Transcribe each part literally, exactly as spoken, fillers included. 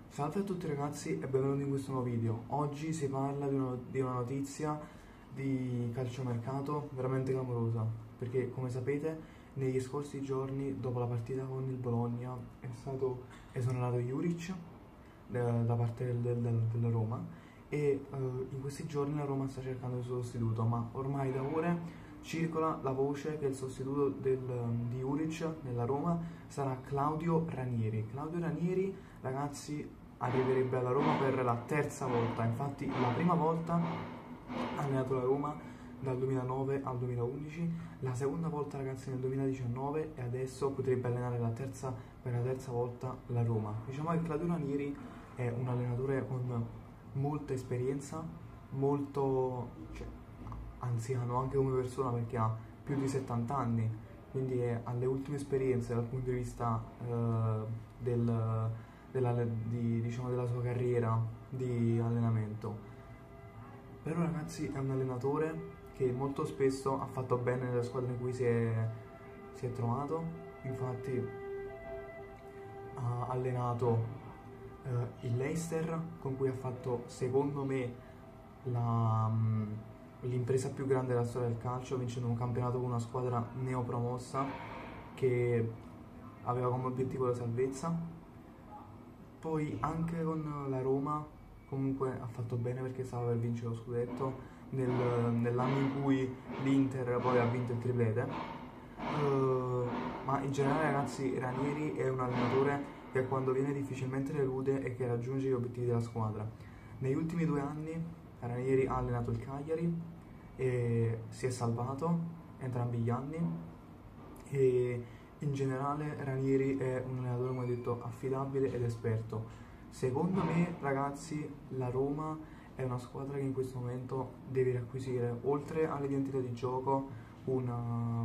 Salve a tutti ragazzi e benvenuti in questo nuovo video. Oggi si parla di una, di una notizia di calciomercato veramente clamorosa, perché come sapete negli scorsi giorni dopo la partita con il Bologna è stato esonerato Juric eh, da parte del, del, del, della Roma e eh, in questi giorni la Roma sta cercando il suo sostituto, ma ormai da ore circola la voce che il sostituto del, di Juric nella Roma sarà Claudio Ranieri. Claudio Ranieri, ragazzi, arriverebbe alla Roma per la terza volta. Infatti la prima volta ha allenato la Roma dal duemilanove al duemilaundici, la seconda volta, ragazzi, nel duemiladiciannove, e adesso potrebbe allenare la terza, per la terza volta la Roma. Diciamo che Claudio Ranieri è un allenatore con molta esperienza, molto cioè, anziano anche come persona, perché ha più di settanta anni, quindi è alle ultime esperienze dal punto di vista eh, del, della, di, diciamo, della sua carriera di allenamento. Però ragazzi è un allenatore che molto spesso ha fatto bene nelle squadre in cui si è, si è trovato. Infatti ha allenato eh, il Leicester, con cui ha fatto secondo me la l'impresa più grande della storia del calcio, vincendo un campionato con una squadra neopromossa che aveva come obiettivo la salvezza. Poi anche con la Roma comunque ha fatto bene, perché stava per vincere lo scudetto nel, nell'anno in cui l'Inter poi ha vinto il triplete. Uh, ma in generale, ragazzi, Ranieri è un allenatore che quando viene difficilmente delude e che raggiunge gli obiettivi della squadra. Negli ultimi due anni Ranieri ha allenato il Cagliari e si è salvato entrambi gli anni, e in generale Ranieri è un allenatore, come ho detto, affidabile ed esperto. Secondo me, ragazzi, la Roma è una squadra che in questo momento deve riacquisire, oltre all'identità di gioco, una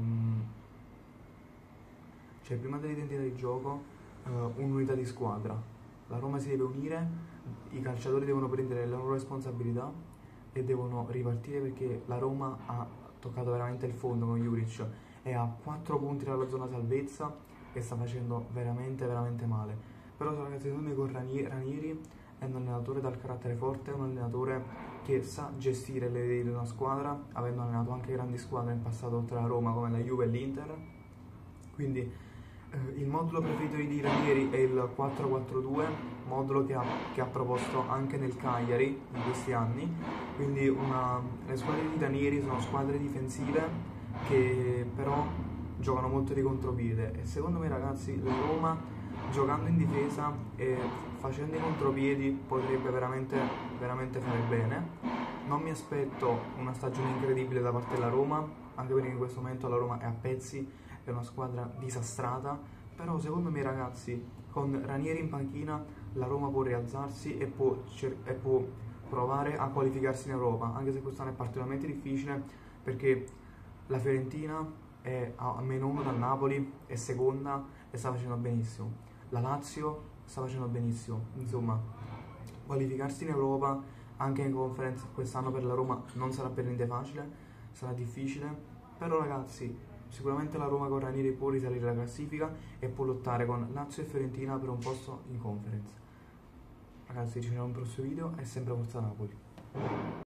cioè prima dell'identità di gioco uh, un'unità di squadra. La Roma si deve unire, i calciatori devono prendere le loro responsabilità e devono ripartire, perché la Roma ha toccato veramente il fondo con Juric, è a quattro punti dalla zona salvezza e sta facendo veramente veramente male. Però ragazzi, secondo me con Ranieri è un allenatore dal carattere forte, è un allenatore che sa gestire le idee di una squadra, avendo allenato anche grandi squadre in passato oltre la Roma come la Juve e l'Inter. Quindi il modulo preferito di Ranieri è il quattro quattro due, modulo che ha, che ha proposto anche nel Cagliari in questi anni. Quindi una, le squadre di Ranieri sono squadre difensive che però giocano molto di contropiede, e secondo me, ragazzi, la Roma giocando in difesa e facendo i contropiedi potrebbe veramente, veramente fare bene. Non mi aspetto una stagione incredibile da parte della Roma, anche perché in questo momento la Roma è a pezzi, è una squadra disastrata, però secondo me, ragazzi, con Ranieri in panchina la Roma può rialzarsi e può, e può provare a qualificarsi in Europa, anche se quest'anno è particolarmente difficile, perché la Fiorentina è a meno uno dal Napoli, è seconda e sta facendo benissimo, la Lazio sta facendo benissimo. Insomma, qualificarsi in Europa anche in Conference quest'anno per la Roma non sarà per niente facile, sarà difficile, però ragazzi sicuramente la Roma con Ranieri può risalire la classifica e può lottare con Lazio e Fiorentina per un posto in Conference. Ragazzi, ci vediamo in un prossimo video e sempre Forza Napoli.